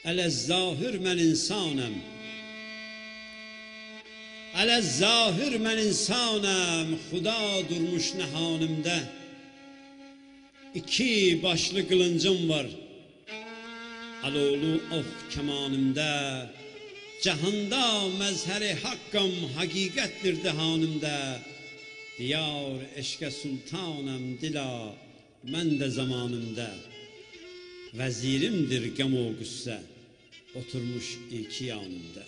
Əl-zahir mən insanəm. Əl-zahir mən insanəm. Xuda durmuş nəhanımda. İki başlı qılıncım var. Aloğlu ox kəmanımda. Cahanda məzhəri haqqam, həqiqətdir dəhanımda. Diyar eşqə sultanəm dila, mən də zamanımda. Vəzirimdir qəm o qüssə, oturmuş iki yanımda.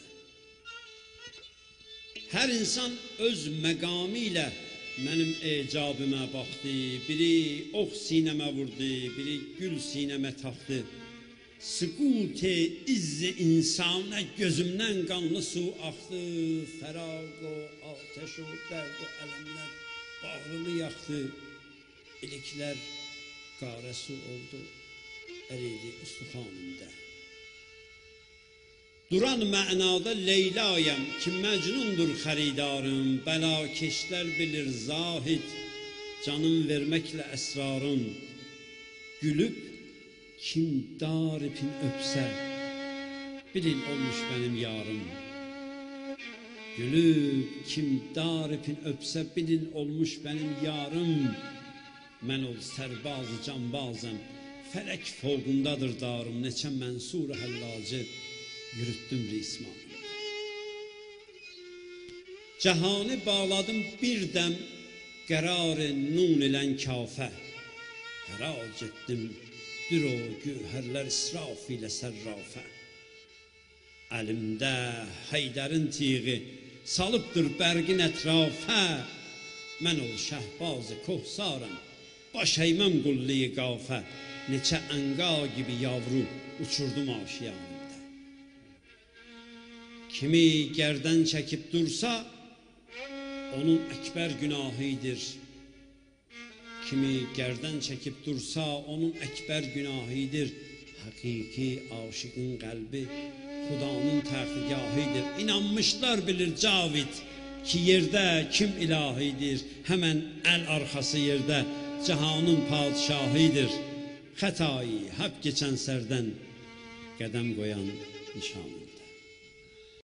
Hər insan öz məqamı ilə mənim icabımə baxdı. Biri ox sinəmə vurdu, biri gül sinəmə taxdı. Sükut-i izz-i insana gözümdən qanlı su axdı. Fəraq o ateş o dərd o ələmlər bağrımı yaxdı. İliklər qara su oldu, əridi üstüxanımda. Duran mənada Leylayəm ki məcnundur xəridarım. Bəlakeşlər bilir zahid, canım verməklə əsrarım. Gülüb kim dar ipin öpsə, bilin olmuş mənim yarım. Gülüb kim dar ipin öpsə, bilin olmuş mənim yarım. Mən ol sərbazı canbazəm, fələk fovqundadır darım. Neçə mənsur həllacı yürüttüm rismanımda. Cahanı bağladım bir dəm, qərar-ı nun ilən kafə. Hərac etdim dür o gühərlər israf ilə sərrafə. Əlimdə Heydərin tiği salıbdır bərqin ətrafə. Mən ol şəhbazı kohsarım, baş əyməm qulli-i qafə. Neçə ənqa gibi yavru uçurdum aşiyanımda. Kimi gərdən çəkib dursa, onun əkbər günahıdır. Kimi gərdən çəkib dursa, onun əkbər günahıdır. Həqiqi aşıqın qəlbi Xudanın təxtgahıdır. İnanmışlar bilir Cavid ki yerdə kim ilahidir. Həmən əl arxası yerdə cahanın padişahıdır. Xətayı həp keçən sərdən qədəm qoyan nişanıdır.